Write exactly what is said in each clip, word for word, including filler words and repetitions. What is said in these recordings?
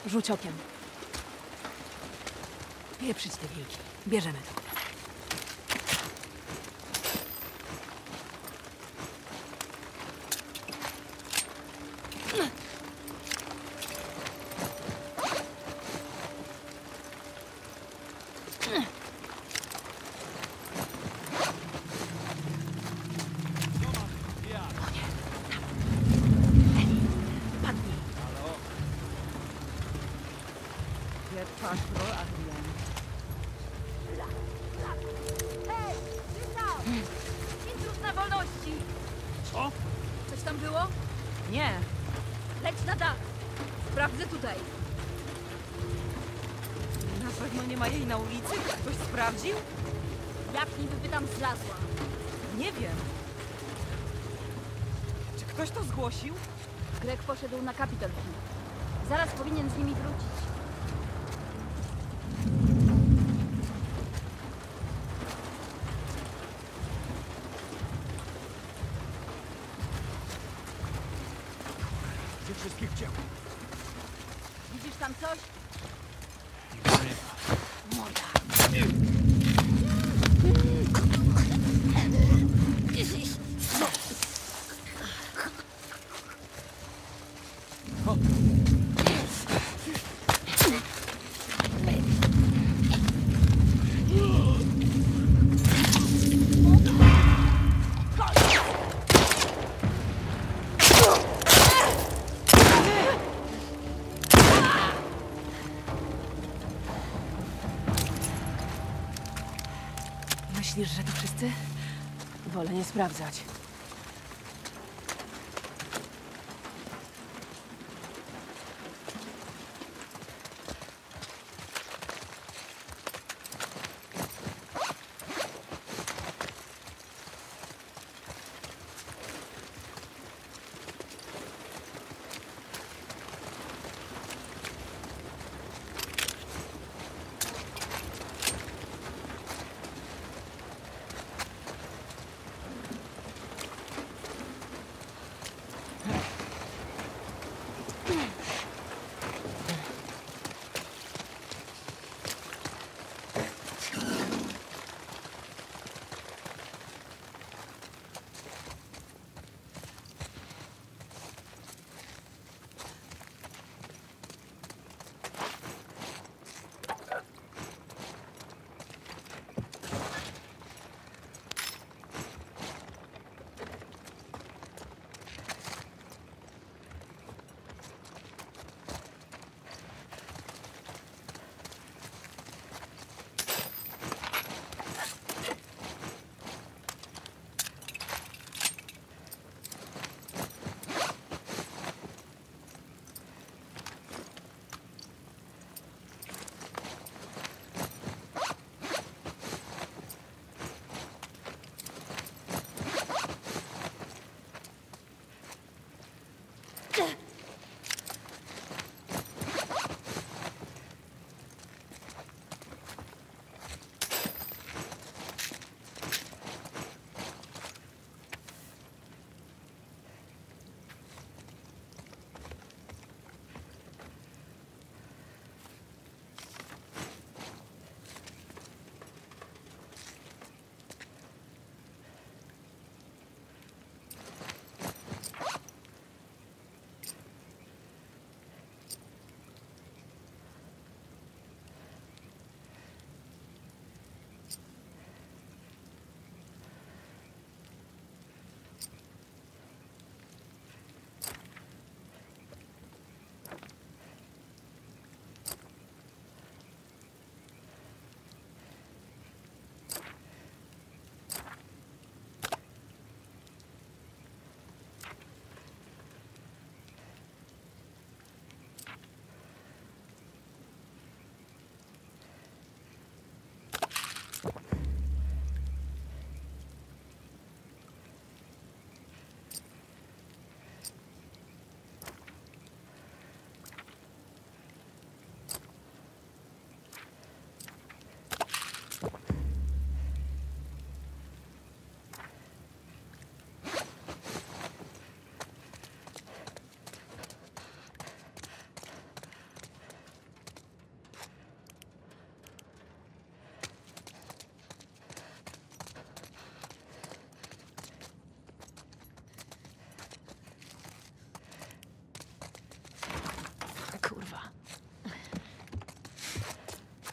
Rzuć okiem. Pieprzyć te wilki. Bierzemy to. Hej! Kryształ! Intruz na wolności! Co? Coś tam było? Nie. Leć na dach! Sprawdzę tutaj. Na pewno nie ma jej na ulicy? Ktoś sprawdził? Jak niby by tam zlazła? Nie wiem. Czy ktoś to zgłosił? Greg poszedł na Capitol Hill. Zaraz powinien z nimi wrócić. Gdzie wszystkich wcięło? Widzisz tam coś? Moja. Myślisz, że to wszyscy? Wolę nie sprawdzać.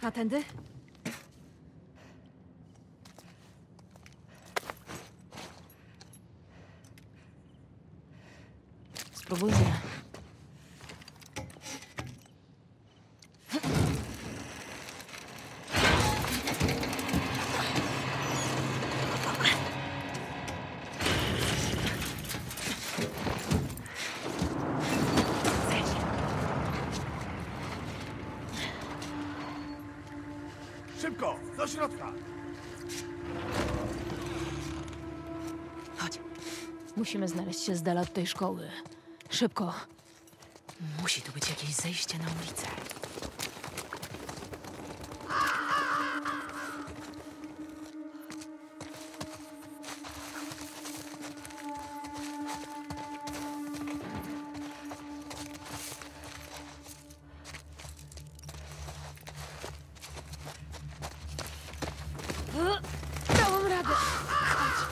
A tędy? Spróbujmy. Szybko, do środka! Chodź. Musimy znaleźć się z dala od tej szkoły. Szybko. Musi tu być jakieś zejście na ulicę. Dałam radę. Chodź.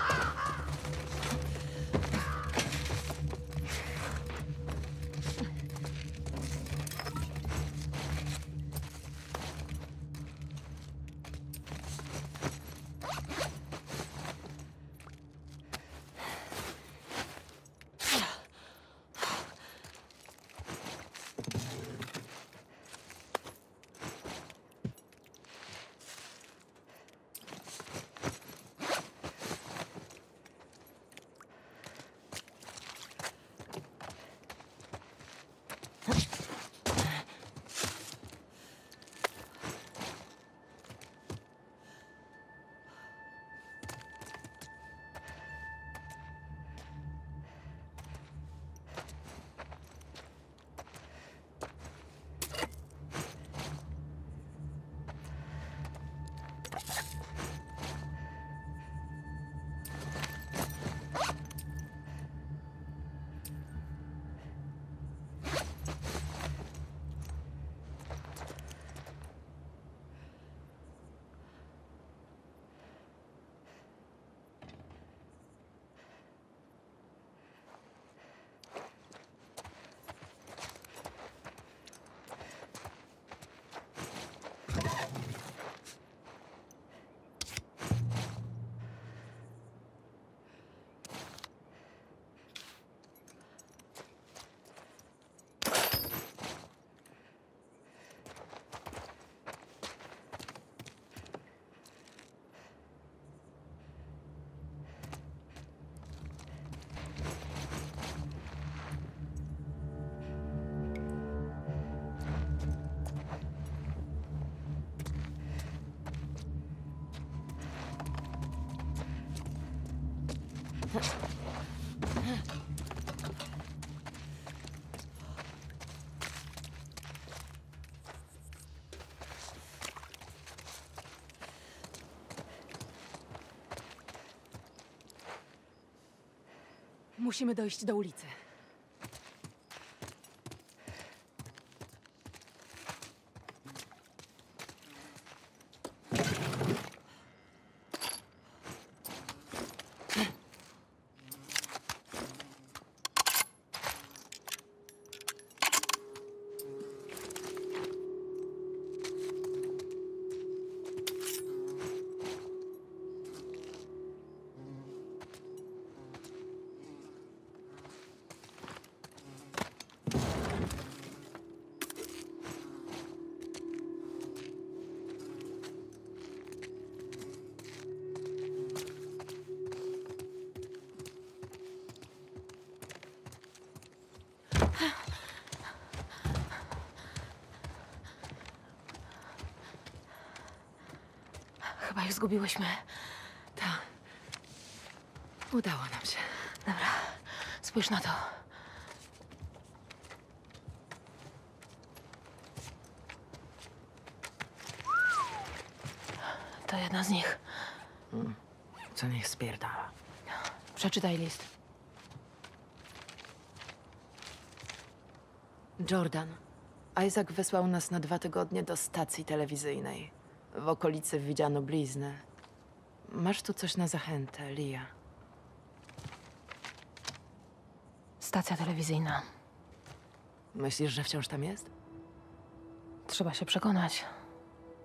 Musimy dojść do ulicy. Chyba ich zgubiłyśmy. Tak. Udało nam się. Dobra, spójrz na to. To jedna z nich. Co niech spierdala. Przeczytaj list. Jordan. Isaac wysłał nas na dwa tygodnie do stacji telewizyjnej. W okolicy widziano bliznę. Masz tu coś na zachętę, Lia. Stacja telewizyjna. Myślisz, że wciąż tam jest? Trzeba się przekonać.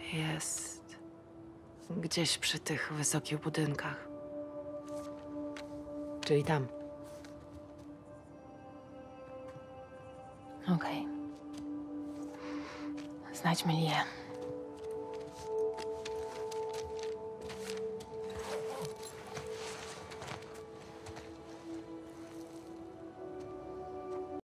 Jest gdzieś przy tych wysokich budynkach. Czyli tam. Okej. Znajdźmy Lię.